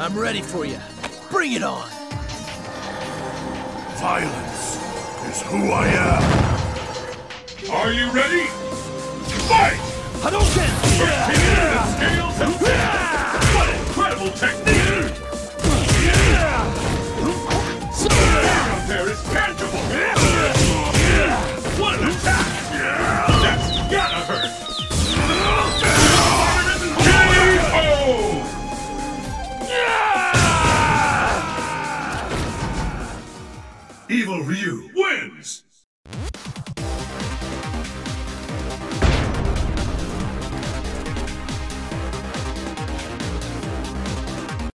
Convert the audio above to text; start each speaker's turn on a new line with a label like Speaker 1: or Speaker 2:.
Speaker 1: I'm ready for you. Bring it on!
Speaker 2: Violence is who I am. Are you ready? Fight!
Speaker 1: Hadouken!
Speaker 2: The scales have been. What incredible technique! The there is tangible! What an attack! That's gotta hurt! KO! Evil Ryu wins!